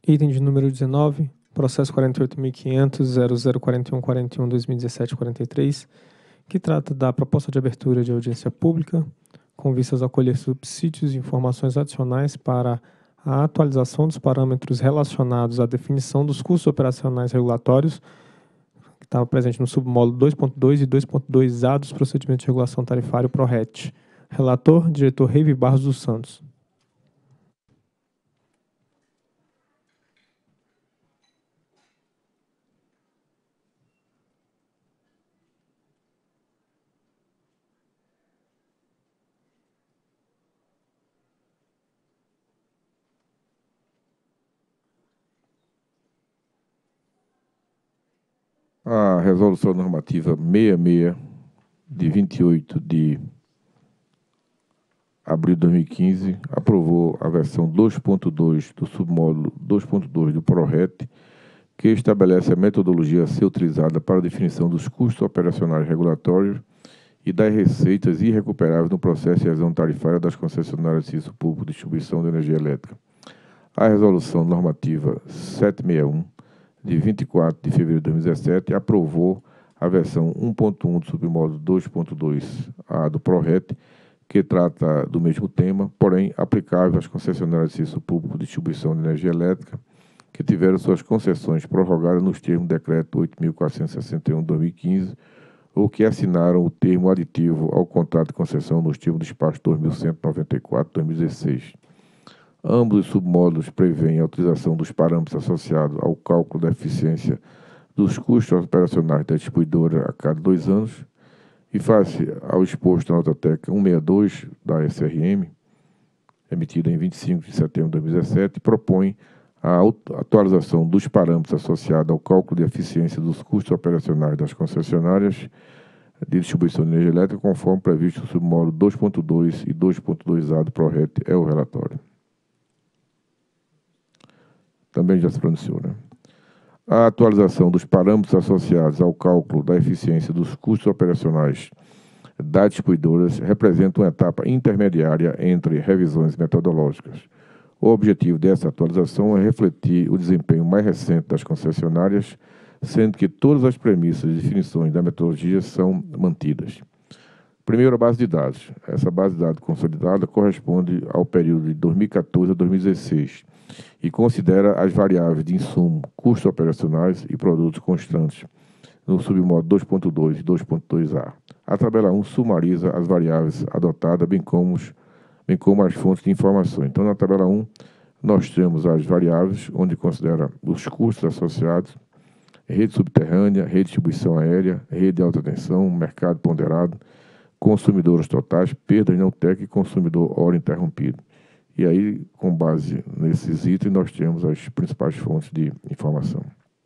Item de número 19, processo 48.500.004141/2017-43, que trata da proposta de abertura de audiência pública, com vistas a colher subsídios e informações adicionais para a atualização dos parâmetros relacionados à definição dos custos operacionais regulatórios, que estava presente no submódulo 2.2 e 2.2A dos procedimentos de regulação tarifário PRORET. Relator, diretor Reive Barros dos Santos. A Resolução Normativa 66, de 28 de abril de 2015, aprovou a versão 2.2 do submódulo 2.2 do PRORET, que estabelece a metodologia a ser utilizada para a definição dos custos operacionais regulatórios e das receitas irrecuperáveis no processo de revisão tarifária das concessionárias de serviço público de distribuição de energia elétrica. A Resolução Normativa 761, de 24 de fevereiro de 2017, aprovou a versão 1.1 do submódulo 2.2A do PRORET, que trata do mesmo tema, porém aplicável às concessionárias de serviço público de distribuição de energia elétrica, que tiveram suas concessões prorrogadas nos termos do Decreto 8.461/2015, ou que assinaram o termo aditivo ao contrato de concessão nos termos do despacho 2194/2016. Ambos os submódulos prevêem a utilização dos parâmetros associados ao cálculo da eficiência dos custos operacionais da distribuidora a cada 2 anos, e face ao exposto na nota técnica 162 da SRM, emitida em 25 de setembro de 2017, propõe a atualização dos parâmetros associados ao cálculo de eficiência dos custos operacionais das concessionárias de distribuição de energia elétrica, conforme previsto no submódulo 2.2 e 2.2A do PRORET. É o relatório. Também já se pronunciou, né? A atualização dos parâmetros associados ao cálculo da eficiência dos custos operacionais das distribuidoras representa uma etapa intermediária entre revisões metodológicas. O objetivo dessa atualização é refletir o desempenho mais recente das concessionárias, sendo que todas as premissas e definições da metodologia são mantidas. Primeiro, a base de dados. Essa base de dados consolidada corresponde ao período de 2014 a 2016 e considera as variáveis de insumo, custos operacionais e produtos constantes no submódulo 2.2 e 2.2A. A tabela 1 sumariza as variáveis adotadas, bem como as fontes de informação. Então, na tabela 1, nós temos as variáveis, onde considera os custos associados, rede subterrânea, rede de distribuição aérea, rede de alta tensão, mercado ponderado, consumidores totais, perdas não TEC e consumidor hora interrompido. E aí, com base nesses itens, nós temos as principais fontes de informação.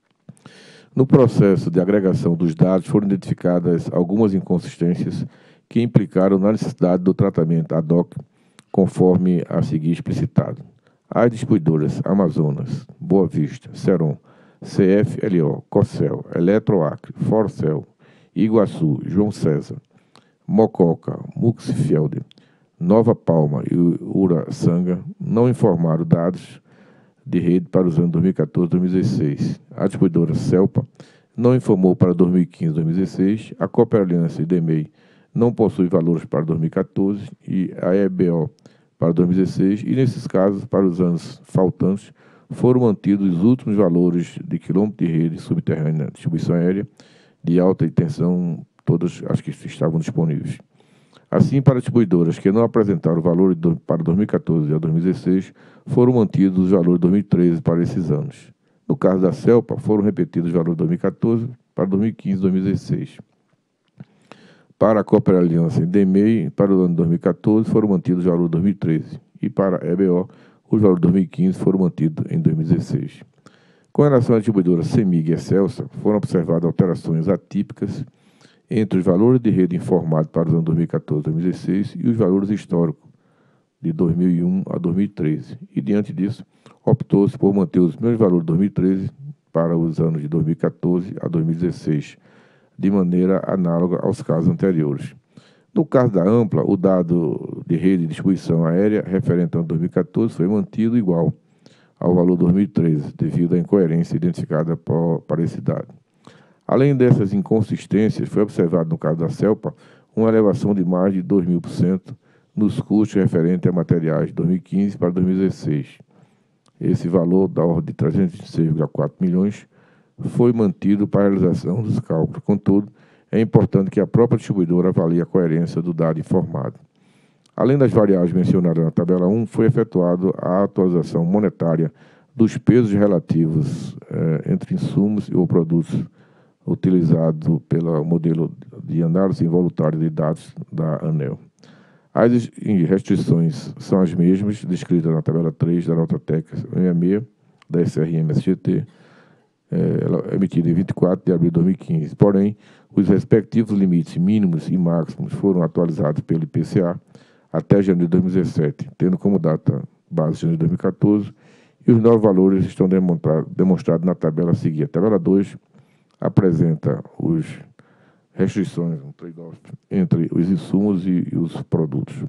No processo de agregação dos dados, foram identificadas algumas inconsistências que implicaram na necessidade do tratamento ad hoc, conforme a seguir explicitado. As distribuidoras Amazonas, Boa Vista, Ceron, CFLO, Cocel, Eletroacre, Forcel, Iguaçu, João César, Mococa, Muxfield, Nova Palma e Uraçanga não informaram dados de rede para os anos 2014 e 2016. A distribuidora Celpa não informou para 2015 e 2016. A Cooper Aliança e DEMEI não possui valores para 2014 e a EBO para 2016. E, nesses casos, para os anos faltantes, foram mantidos os últimos valores de quilômetro de rede subterrânea de distribuição aérea de alta tensão, todas as que estavam disponíveis. Assim, para distribuidoras que não apresentaram valor para 2014 a 2016, foram mantidos os valores de 2013 para esses anos. No caso da CELPA, foram repetidos os valores de 2014 para 2015 e 2016. Para a Cooper Aliança e DEMEI, para o ano de 2014, foram mantidos os valores de 2013. E para a EBO, os valores de 2015 foram mantidos em 2016. Com relação à distribuidora CEMIG e Excelsa, foram observadas alterações atípicas entre os valores de rede informados para os anos 2014 e 2016 e os valores históricos de 2001 a 2013. E, diante disso, optou-se por manter os mesmos valores de 2013 para os anos de 2014 a 2016, de maneira análoga aos casos anteriores. No caso da Ampla, o dado de rede de distribuição aérea referente ao ano 2014 foi mantido igual ao valor 2013, devido à incoerência identificada para esse dado. Além dessas inconsistências, foi observado no caso da CELPA uma elevação de mais de 2.000% nos custos referentes a materiais de 2015 para 2016. Esse valor, da ordem de 306,4 milhões, foi mantido para a realização dos cálculos. Contudo, é importante que a própria distribuidora avalie a coerência do dado informado. Além das variáveis mencionadas na tabela 1, foi efetuada a atualização monetária dos pesos relativos entre insumos ou produtos utilizados pelo modelo de análise involuntária de dados da ANEEL. As restrições são as mesmas descritas na tabela 3 da nota técnica 66 da SRM-SGT, emitida em 24 de abril de 2015. Porém, os respectivos limites mínimos e máximos foram atualizados pelo IPCA até janeiro de 2017, tendo como data base janeiro de 2014, e os novos valores estão demonstrados na tabela a seguir. A tabela 2 apresenta as restrições, um trade-off entre os insumos e os produtos.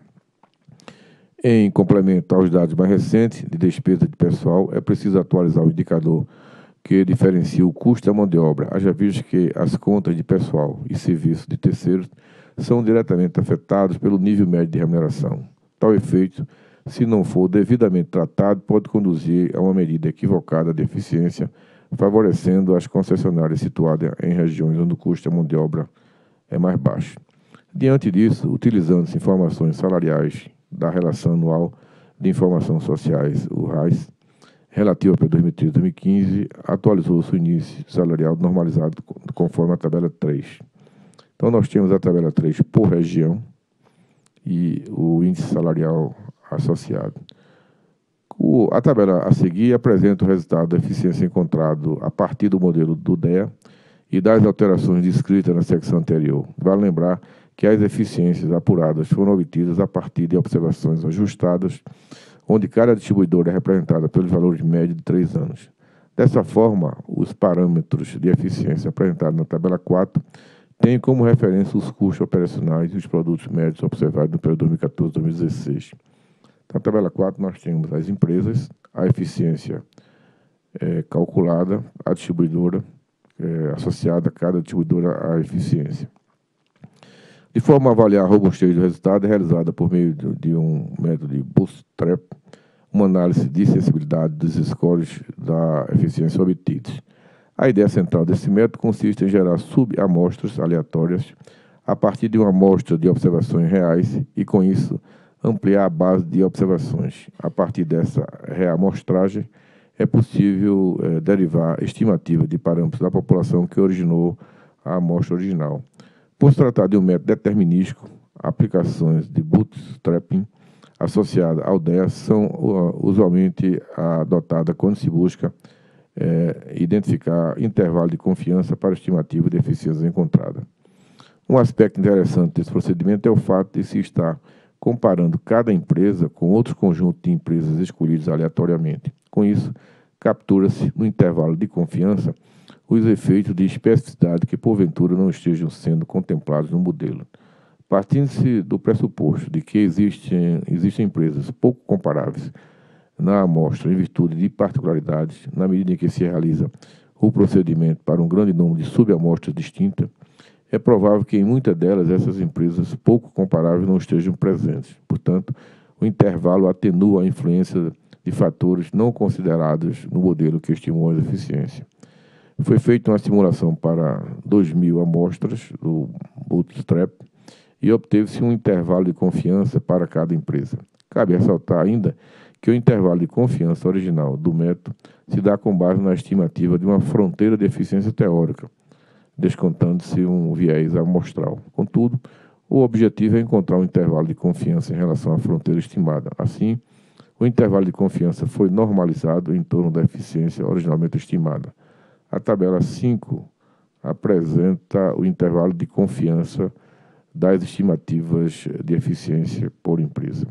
Em complemento aos dados mais recentes de despesa de pessoal, é preciso atualizar o indicador que diferencia o custo da mão de obra, haja visto que as contas de pessoal e serviços de terceiros são diretamente afetados pelo nível médio de remuneração. Tal efeito, se não for devidamente tratado, pode conduzir a uma medida equivocada de eficiência, favorecendo as concessionárias situadas em regiões onde o custo da mão de obra é mais baixo. Diante disso, utilizando-se informações salariais da Relação Anual de Informações Sociais, o RAIS, relativa para 2013 e 2015, atualizou-se o índice salarial normalizado conforme a tabela 3. Então, nós temos a tabela 3 por região e o índice salarial associado. A tabela a seguir apresenta o resultado da eficiência encontrado a partir do modelo do DEA e das alterações descritas na secção anterior. Vale lembrar que as eficiências apuradas foram obtidas a partir de observações ajustadas, onde cada distribuidora é representada pelos valores médios de 3 anos. Dessa forma, os parâmetros de eficiência apresentados na tabela 4 têm como referência os custos operacionais e os produtos médios observados no período 2014-2016. Na tabela 4, nós temos as empresas, a eficiência calculada, a distribuidora, associada a cada distribuidora à eficiência. De forma a avaliar a robustez do resultado, é realizada por meio de um método de Bootstrap, uma análise de sensibilidade dos scores da eficiência obtidos. A ideia central desse método consiste em gerar subamostras aleatórias a partir de uma amostra de observações reais e, com isso, ampliar a base de observações. A partir dessa reamostragem, é possível derivar estimativa de parâmetros da população que originou a amostra original. Por se tratar de um método determinístico, aplicações de bootstrapping associadas ao DEA são usualmente adotadas quando se busca identificar intervalo de confiança para a estimativa de eficiência encontrada. Um aspecto interessante desse procedimento é o fato de se estar comparando cada empresa com outro conjunto de empresas escolhidas aleatoriamente. Com isso, captura-se, no intervalo de confiança, os efeitos de especificidade que, porventura, não estejam sendo contemplados no modelo. Partindo-se do pressuposto de que existem empresas pouco comparáveis na amostra em virtude de particularidades, na medida em que se realiza o procedimento para um grande número de subamostras distintas, é provável que em muitas delas essas empresas pouco comparáveis não estejam presentes. Portanto, o intervalo atenua a influência de fatores não considerados no modelo que estimou a eficiência. Foi feita uma simulação para 2.000 amostras do Bootstrap e obteve-se um intervalo de confiança para cada empresa. Cabe ressaltar ainda que o intervalo de confiança original do método se dá com base na estimativa de uma fronteira de eficiência teórica, descontando-se um viés amostral. Contudo, o objetivo é encontrar um intervalo de confiança em relação à fronteira estimada. Assim, o intervalo de confiança foi normalizado em torno da eficiência originalmente estimada. A tabela 5 apresenta o intervalo de confiança das estimativas de eficiência por empresa.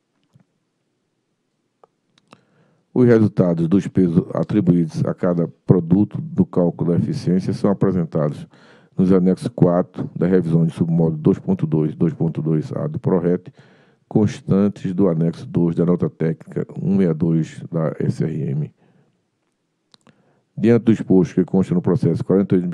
Os resultados dos pesos atribuídos a cada produto do cálculo da eficiência são apresentados nos anexos 4 da revisão de submódulo 2.2 e 2.2A do PRORET, constantes do anexo 2 da nota técnica 162 da SRM Diante do exposto que consta no processo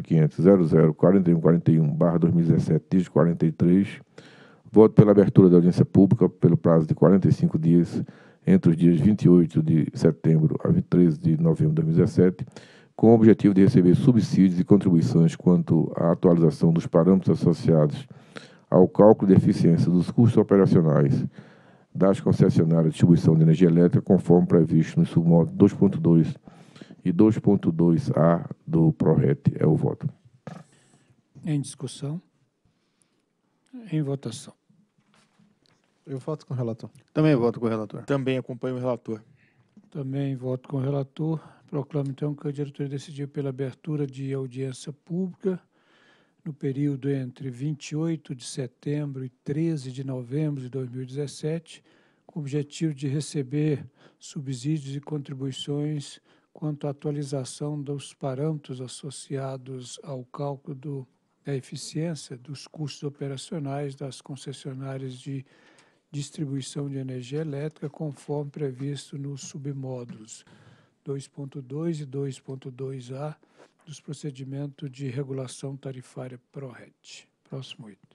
48.500.00.4141/2017, dígito 43, voto pela abertura da audiência pública pelo prazo de 45 dias, entre os dias 28 de setembro a 13 de novembro de 2017, com o objetivo de receber subsídios e contribuições quanto à atualização dos parâmetros associados ao cálculo de eficiência dos custos operacionais das concessionárias de distribuição de energia elétrica, conforme previsto no submodo 2.2 e 2.2A do PRORET. É o voto. Em discussão. Em votação. Eu voto com o relator. Também voto com o relator. Também acompanho o relator. Também voto com o relator. Proclamo, então, que a diretoria decidiu pela abertura de audiência pública no período entre 28 de setembro e 13 de novembro de 2017, com o objetivo de receber subsídios e contribuições quanto à atualização dos parâmetros associados ao cálculo da eficiência dos custos operacionais das concessionárias de distribuição de energia elétrica, conforme previsto nos submódulos 2.2 e 2.2A dos procedimentos de regulação tarifária PRORET. Próximo item.